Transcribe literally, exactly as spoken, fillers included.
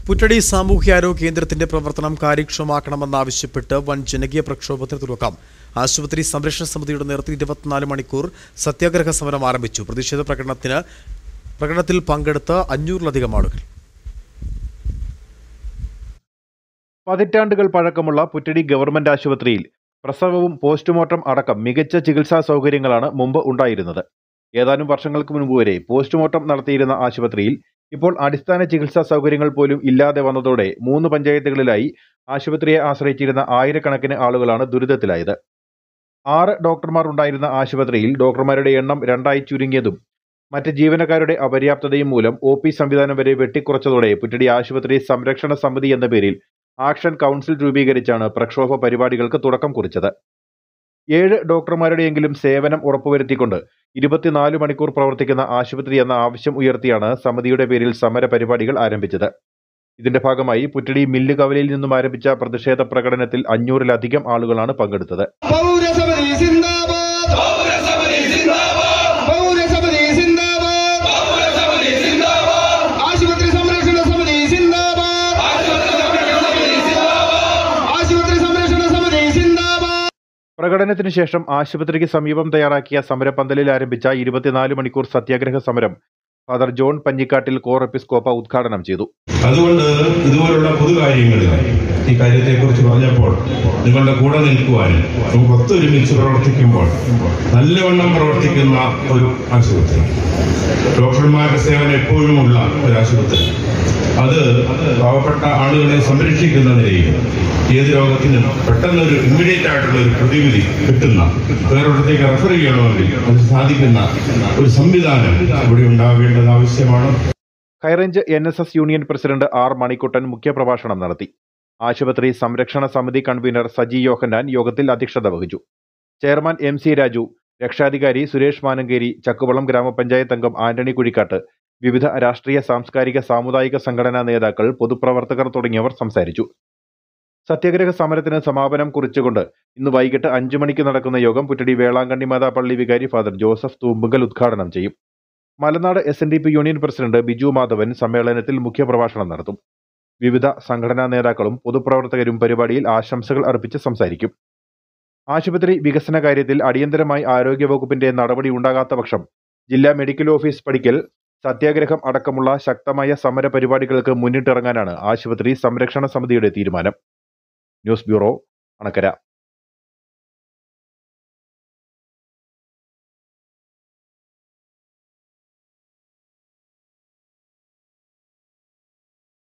പുറ്റടി സാമൂഹ്യാരോഗ്യ കേന്ദ്രത്തിന്റെ പ്രവർത്തനം കാര്യക്ഷമമാക്കണമെന്നാവശ്യപ്പെട്ട് വൻ ജനകീയ പ്രക്ഷോഭത്തിന് തുടക്കം. ആശുപത്രി സംരക്ഷണ സമിതിയുടെ നേതൃത്വത്തിൽ ഇരുപത്തിനാല് മണിക്കൂർ സത്യാഗ്രഹ സമരം ആരംഭിച്ചു. പ്രതിഷേധ പ്രകടനത്തിന് പ്രകടനത്തിൽ പങ്കെടുത്ത അഞ്ഞൂറിലധികം ആളുകൾ. പതിറ്റാണ്ടുകൾ പഴക്കമുള്ള പുറ്റടി ഗവൺമെന്റ് ആശുപത്രിയിൽ പ്രസവവും പോസ്റ്റ്മോർട്ടം അടക്കം മികച്ച ചികിത്സാ സൗകര്യങ്ങളാണ് മുമ്പ് ഉണ്ടായിരുന്നത്. ഏതാനും വർഷങ്ങൾക്ക് മുൻപ് വരെ പോസ്റ്റ്മോർട്ടം നടത്തിയിരുന്ന ആശുപത്രിയിൽ ഇപ്പോൾ അടിസ്ഥാന ചികിത്സാ സൗകര്യങ്ങൾ പോലും ഇല്ലാതെ വന്നതോടെ മൂന്ന് പഞ്ചായത്തുകളിലായി ആശുപത്രിയെ ആശ്രയിച്ചിരുന്ന ആയിരക്കണക്കിന് ആളുകളാണ് ദുരിതത്തിലായത്. ആറ് ഡോക്ടർമാർ ഉണ്ടായിരുന്ന ആശുപത്രിയിൽ ഡോക്ടർമാരുടെ എണ്ണം രണ്ടായി ചുരുങ്ങിയതും മറ്റ് ജീവനക്കാരുടെ അപര്യാപ്തതയും മൂലം ഒ പി സംവിധാനം വരെ വെട്ടിക്കുറച്ചതോടെ പുറ്റടി ആശുപത്രി സംരക്ഷണ സമിതി എന്ന പേരിൽ ആക്ഷൻ കൗൺസിൽ രൂപീകരിച്ചാണ് പ്രക്ഷോഭ പരിപാടികൾക്ക് തുടക്കം കുറിച്ചത്. ഏഴ് ഡോക്ടർമാരുടെയെങ്കിലും സേവനം ഉറപ്പുവരുത്തിക്കൊണ്ട് ഇരുപത്തിനാല് മണിക്കൂർ പ്രവർത്തിക്കുന്ന ആശുപത്രി എന്ന ആവശ്യം ഉയർത്തിയാണ് സമിതിയുടെ പേരിൽ സമര പരിപാടികൾ ആരംഭിച്ചത്. ഇതിന്റെ ഭാഗമായി പുറ്റടി മില്ല് കവലയിൽ നിന്നും ആരംഭിച്ച പ്രതിഷേധ പ്രകടനത്തിൽ അഞ്ഞൂറിലധികം ആളുകളാണ് പങ്കെടുത്തത്. പ്രകടനത്തിന് ശേഷം ആശുപത്രിക്ക് സമീപം തയ്യാറാക്കിയ സമരപന്തലിൽ ആരംഭിച്ച ഇരുപത്തിനാല് മണിക്കൂർ സത്യാഗ്രഹ സമരം ഫാദർ ജോൺ പഞ്ഞിക്കാട്ടിൽ കോർ എപ്പിസ്കോപ്പ ഉദ്ഘാടനം ചെയ്തു. അതുകൊണ്ട് ഇതുപോലുള്ള പൊതുകാര്യങ്ങളിൽ ഈ കാര്യത്തെക്കുറിച്ച് പറഞ്ഞപ്പോൾ നിങ്ങളുടെ കൂടെ നിൽക്കുവാനും നമുക്ക് ഒത്തൊരുമിച്ച് പ്രവർത്തിക്കുമ്പോൾ നല്ലവണ്ണം പ്രവർത്തിക്കുന്ന ഒരു ആശുപത്രി, ഡോക്ടർമാരുടെ സേവനം എപ്പോഴുമുള്ള ഒരു ആശുപത്രി, അത് പാവപ്പെട്ട ആളുകളെ സംരക്ഷിക്കുന്ന നിലയിൽ ഏത് രോഗത്തിനും പെട്ടെന്നൊരു ഇമ്മീഡിയറ്റ് ആയിട്ടുള്ള ഒരു പ്രതിവിധി കിട്ടുന്ന വേറൊരിടത്തേക്ക് റെഫർ ചെയ്യണമെങ്കിൽ അത് സാധിക്കുന്ന ഒരു സംവിധാനം ഇവിടെ ഉണ്ടാവേണ്ടത് ആവശ്യമാണ്. High range N S S union president R Manikkuttan മുഖ്യപ്രഭാഷണം നടത്തി. ആശുപത്രി സംരക്ഷണ സമിതി കൺവീനർ സജി യോഹന്നാൻ യോഗത്തിൽ അധ്യക്ഷത വഹിച്ചു. ചെയർമാൻ എം സി രാജു, രക്ഷാധികാരി സുരേഷ് മാനങ്കേരി, ചക്കുവളം ഗ്രാമപഞ്ചായത്ത് അംഗം ആന്റണി കുഴിക്കാട്ട്, വിവിധ രാഷ്ട്രീയ സാംസ്കാരിക സാമുദായിക സംഘടനാ നേതാക്കൾ, പൊതുപ്രവർത്തകർ തുടങ്ങിയവർ സംസാരിച്ചു. സത്യാഗ്രഹ സമരത്തിന് സമാപനം കുറിച്ചുകൊണ്ട് ഇന്ന് വൈകിട്ട് അഞ്ചു മണിക്ക് നടക്കുന്ന യോഗം പുറ്റടി വേളാങ്കണ്ണി മാതാ പള്ളി വികാരി ഫാദർ ജോസഫ് തൂമ്പുങ്കൽ ഉദ്ഘാടനം ചെയ്യും. Malanad S N D P union president Biju Madhavan സമ്മേളനത്തിൽ മുഖ്യപ്രഭാഷണം നടത്തും. വിവിധ സംഘടനാ നേതാക്കളും പൊതുപ്രവർത്തകരും പരിപാടിയിൽ ആശംസകൾ അർപ്പിച്ച് സംസാരിക്കും. ആശുപത്രി വികസന കാര്യത്തിൽ അടിയന്തരമായി ആരോഗ്യവകുപ്പിന്റെ നടപടി ഉണ്ടാകാത്ത പക്ഷം ജില്ലാ മെഡിക്കൽ ഓഫീസ് പടിക്കൽ സത്യാഗ്രഹം അടക്കമുള്ള ശക്തമായ സമര പരിപാടികൾക്ക് മുന്നിട്ടിറങ്ങാനാണ് ആശുപത്രി സംരക്ഷണ സമിതിയുടെ തീരുമാനം. News bureau, Anakkara.